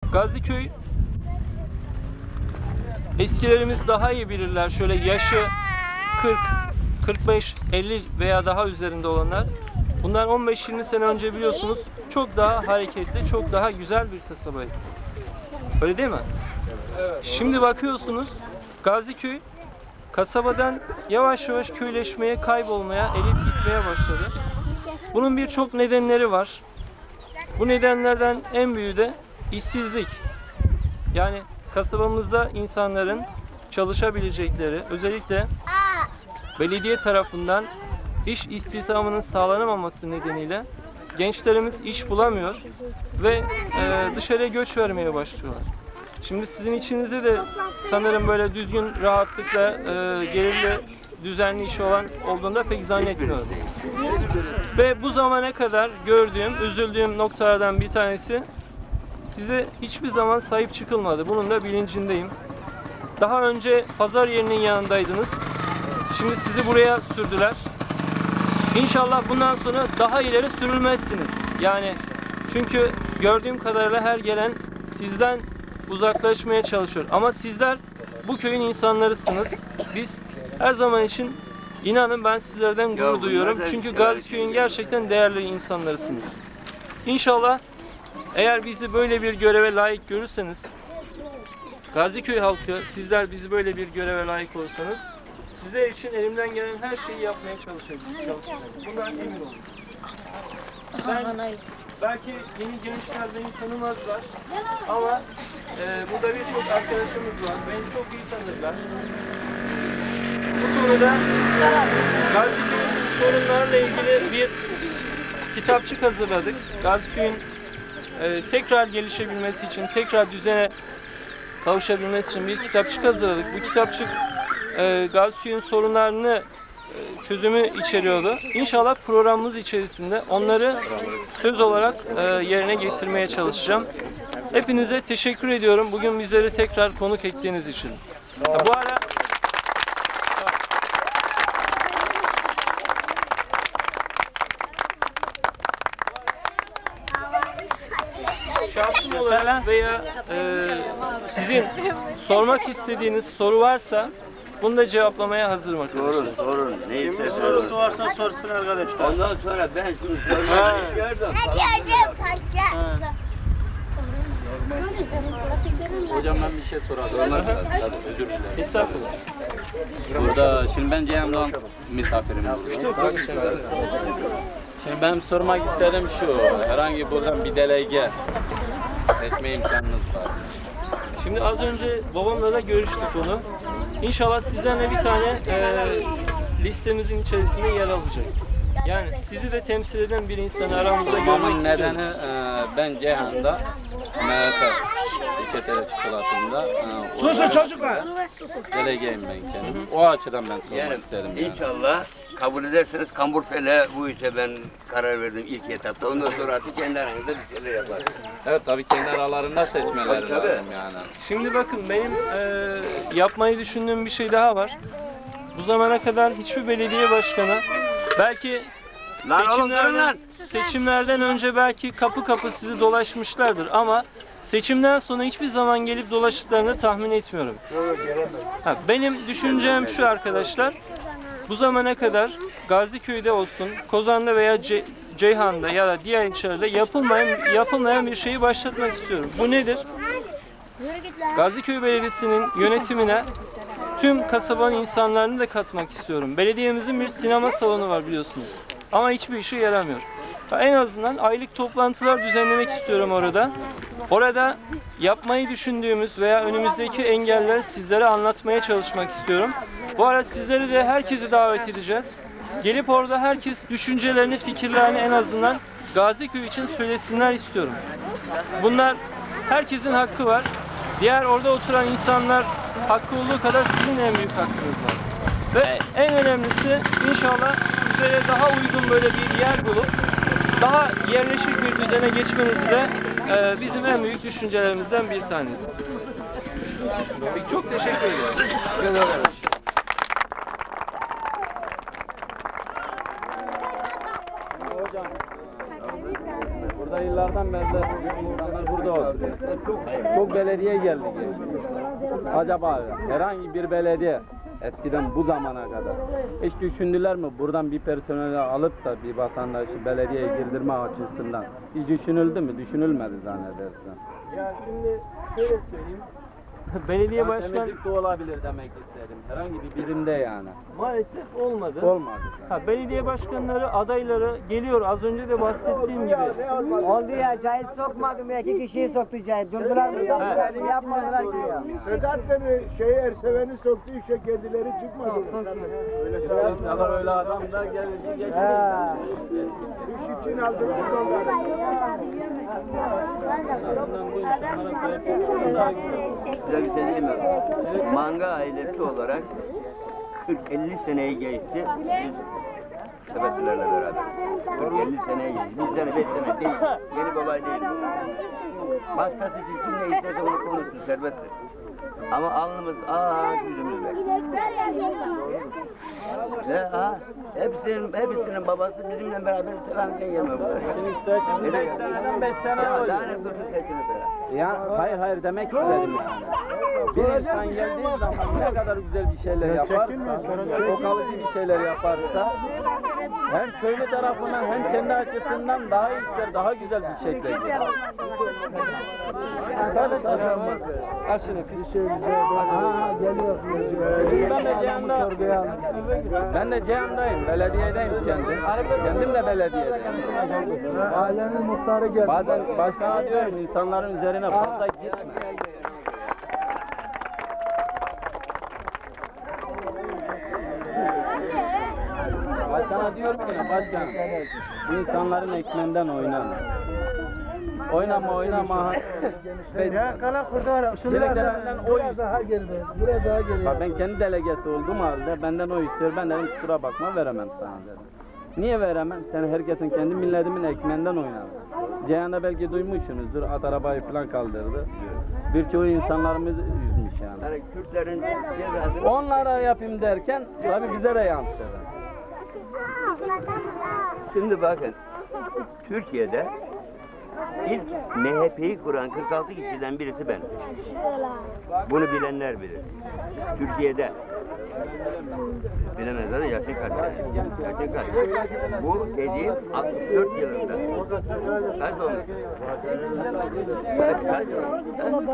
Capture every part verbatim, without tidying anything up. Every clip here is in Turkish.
Gaziköy, eskilerimiz daha iyi bilirler. Şöyle yaşı kırk, kırk beş, elli veya daha üzerinde olanlar. Bundan on beş yirmi sene önce biliyorsunuz çok daha hareketli, çok daha güzel bir kasabaydı. Öyle değil mi? Şimdi bakıyorsunuz Gaziköy kasabadan yavaş yavaş köyleşmeye, kaybolmaya, elip gitmeye başladı. Bunun birçok nedenleri var. Bu nedenlerden en büyüğü de işsizlik. Yani kasabamızda insanların çalışabilecekleri, özellikle belediye tarafından iş istihdamının sağlanamaması nedeniyle gençlerimiz iş bulamıyor ve e, dışarıya göç vermeye başlıyorlar. Şimdi sizin içinizde de sanırım böyle düzgün, rahatlıkla, e, gelirli, düzenli işi olan olduğunda pek zannetmiyorum. Ve bu zamana kadar gördüğüm, üzüldüğüm noktalardan bir tanesi, size hiçbir zaman sahip çıkılmadı. Bunun da bilincindeyim. Daha önce pazar yerinin yanındaydınız. Şimdi sizi buraya sürdüler. İnşallah bundan sonra daha ileri sürülmezsiniz. Yani çünkü gördüğüm kadarıyla her gelen sizden uzaklaşmaya çalışıyor. Ama sizler bu köyün insanlarısınız. Biz her zaman için, inanın, ben sizlerden gurur duyuyorum. Çünkü Gaziköy'ün gerçekten değerli insanlarısınız. İnşallah eğer bizi böyle bir göreve layık görürseniz, Gaziköy halkı, sizler bizi böyle bir göreve layık olursanız, sizler için elimden gelen her şeyi yapmaya çalışacağım. Bundan emin olun. Ben, belki yeni gençler beni tanımazlar ama e, burada birçok arkadaşımız var. Beni çok iyi tanırlar. Bu konuda Gaziköy'ün sorunlarla ilgili bir kitapçık hazırladık. Gaziköy'ün e, tekrar gelişebilmesi için, tekrar düzene kavuşabilmesi için bir kitapçık hazırladık. Bu kitapçık e, Gaziköy'ün sorunlarını e, çözümü içeriyordu. İnşallah programımız içerisinde onları söz olarak e, yerine getirmeye çalışacağım. Hepinize teşekkür ediyorum. Bugün bizleri tekrar konuk ettiğiniz için. Ha, bu ara şahsım olarak veya e, sizin sormak istediğiniz soru varsa bunu da cevaplamaya hazırım arkadaşlar. Sorun, sorun. Ne istersen. Sorusu varsa sorsun arkadaşlar. Ondan sonra ben şunu sormak istiyorum. Hocam ben bir şey sorardım. Özür dilerim. Estağfurullah. Burada şimdi ben Ceyhan Doğan misafirim burada. Şimdi benim sormak istedim şu, herhangi buradan bir delege seçme imkanınız var. Şimdi az önce babamla da görüştük onu. İnşallah sizden de bir tane e, listemizin içerisinde yer alacak. Yani sizi de temsil eden bir insanı aramızda görmek Bunun istiyoruz. nedeni e, ben Ceyhan'da M H P İçetele çikolatında e, Susun çocuklar. delegeyim ben kendim. O açıdan ben sormak Yani istedim yani. inşallah kabul ederseniz Kamburfele bu işe ben karar verdim ilk etapta. Ondan sonra artık kendi aranızda bir şeyler yaparsınız. Evet tabii kendi aralarında seçmeleri Tabii, tabii. lazım yani. Şimdi bakın, benim e, yapmayı düşündüğüm bir şey daha var. Bu zamana kadar hiçbir belediye başkanı, belki Lan oğlum durun seçimlerden, lan. seçimlerden önce belki kapı kapı sizi dolaşmışlardır ama seçimden sonra hiçbir zaman gelip dolaştıklarını tahmin etmiyorum. Ha, benim düşüncem şu arkadaşlar, bu zamana kadar Gaziköy'de olsun, Kozan'da veya Ce Ceyhan'da ya da diğer ilçelerde yapılmayan, yapılmayan bir şeyi başlatmak istiyorum. Bu nedir? Gaziköy Belediyesi'nin yönetimine tüm kasabanın insanlarını da katmak istiyorum. Belediyemizin bir sinema salonu var biliyorsunuz. Ama hiçbir işe yaramıyor. En azından aylık toplantılar düzenlemek istiyorum orada. Orada yapmayı düşündüğümüz veya önümüzdeki engelleri sizlere anlatmaya çalışmak istiyorum. Bu arada sizleri de, herkesi davet edeceğiz. Gelip orada herkes düşüncelerini, fikirlerini en azından Gaziköy için söylesinler istiyorum. Bunlar, herkesin hakkı var. Diğer orada oturan insanlar hakkı olduğu kadar sizin en büyük hakkınız var. Ve en önemlisi, inşallah sizlere daha uygun böyle bir yer bulup daha yerleşik bir düzene geçmenizi de e, bizim en büyük düşüncelerimizden bir tanesi. Çok teşekkür ederim. Burada yıllardan beri de insanlar burada oturuyor. Çok Çok belediye geldi geçti. Acaba herhangi bir belediye eskiden bu zamana kadar hiç düşündüler mi buradan bir personeli alıp da bir vatandaşı belediyeye girdirme açısından? Hiç düşünüldü mü? Düşünülmedi zannedersin. Ya şimdi şöyle söyleyeyim. Belediye başkan Temizlik de olabilir demek istedim. Herhangi bir birimde yani. maalesef olmadı. Olmadı. Ha, belediye başkanları, adayları geliyor. Az önce de bahsettiğim gibi. Oldu ya, Cahit sokmadım ya, iki kişiyi soktu Cahit. Durdular mı? Durdular mı? Yapmadılar ki ya. Sedat da bir şey Erseven'i soktu, işe kendileri çıkmadı. Öyle öyle adam da geldi geçti. Ha. İş için aldılar onları. Size bir şey diyeyim mi? Manga ailesi olarak kırk elli seneyi geçti. Biz sebeplerle beraber. kırk elli seneyi geçti. Bizden beş sene değil. Yeni bir olay değil. Başkası için ne isterse onu konuşsun, serbesttir. Ama alnımız aa yüzümüz ver. Ve aa hepsinin, hepsinin babası bizimle beraber selamken gelmiyor bunlar. Şimdi beş seneden beş sene Ya oluyor. daha ne dursun seçini söyle. Ya hayır hayır demek istedim yani. Bir insan geldiği zaman ne kadar güzel bir şeyler yaparsa, o kalıcı bir şeyler yaparsa hem köylü tarafından hem kendi açısından daha işler daha güzel bir şekilde gider. Aşırı bir şey Aa geliyor. Ben de Cihan'da, ben de Cihan'dayım, belediyedeyim kendim. Kendim de belediyedeyim. Ailenin muhtarı geldi. Bazen başkana diyorum insanların üzerine fazla gitme. Başkana diyorum ki başkan, bu insanların ekmeğinden oynama. Oynama oynama. Ya kala kurdu. Şurada benden oy. Daha geride. Buraya daha geride. Bak ben kendi delegesi olduğum halde benden oy istiyor. Ben dedim kusura bakma veremem sana dedim. Niye veremem? Sen herkesin kendi milletimin ekmeğinden oynar. Ceyhan'da belki duymuşsunuzdur. At arabayı falan kaldırdı. Birçoğu insanlarımız üzmüş yani. Yani Kürtlerin cezası Onlara yapayım derken tabii bize de yansıdı. Şimdi bakın, Türkiye'de ilk M H P'yi kuran kırk altı kişiden birisi ben. Bunu bilenler bilir. Türkiye'de bilemezler de yaşın kaç? Yaşın kaç? Bu dediğim altmış dört yılında. Kaç olmuş? Kaç, kaç olmuş?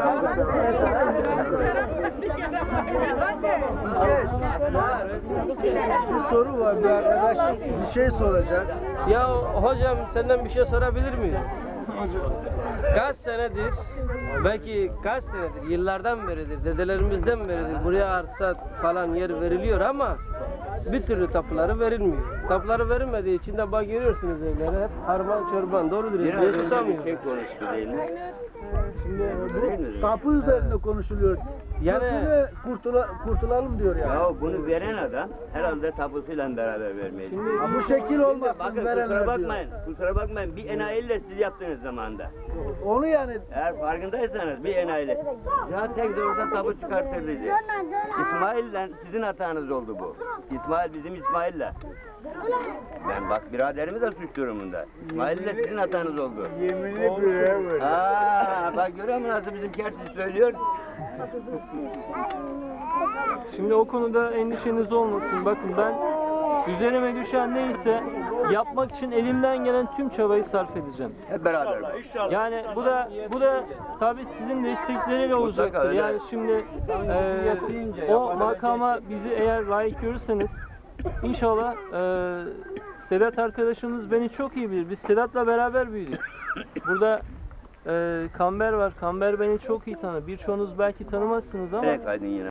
Bir soru var, bir arkadaş bir şey soracak. Ya hocam senden bir şey sorabilir miyim? Kaç senedir, belki kaç senedir, yıllardan beridir, dedelerimizden beridir buraya arsa falan yer veriliyor ama bir türlü tapuları verilmiyor. Tapuları verilmediği için de bak görüyorsunuz evleri hep harman çorban, doğrudur. Biraz Diye önce bir tutamıyor. şey konuştu değil mi? Şimdi Değil mi? bu tapu üzerinde konuşuluyor. Yani- Yani kurtula, kurtulalım diyor yani. Ya bunu veren adam herhalde tapusuyla beraber vermeli. Ha, bu şekil olmasın Bakın kusura verenler diyor. bakmayın, kusura bakmayın bir enayiyle siz yaptığınız zamanda. Onu yani Eğer farkındaysanız bir enayiyle. Ya tek de oradan tabu çıkartırdı. İsmail'le sizin hatanız oldu bu. İsmail bizim İsmail'le. Ben bak biraderimi de suçluyorum bunda. İsmail'le sizin hatanız oldu. yemini bir Aa, bak görüyor musun nasıl bizim kertsiz söylüyor? Şimdi o konuda endişeniz olmasın. Bakın ben üzerime düşen neyse yapmak için elimden gelen tüm çabayı sarf edeceğim. Hep beraber. bak. Yani bu da bu da tabii sizin destekleriyle olacaktır. öyle. Yani şimdi e, o makama bizi eğer layık görürseniz inşallah e, Sedat arkadaşımız beni çok iyi bilir. Biz Sedat'la beraber büyüdük. Burada e, Kamber var. Kamber beni çok iyi tanır. Birçoğunuz belki tanımazsınız ama Nereye kaydın yine?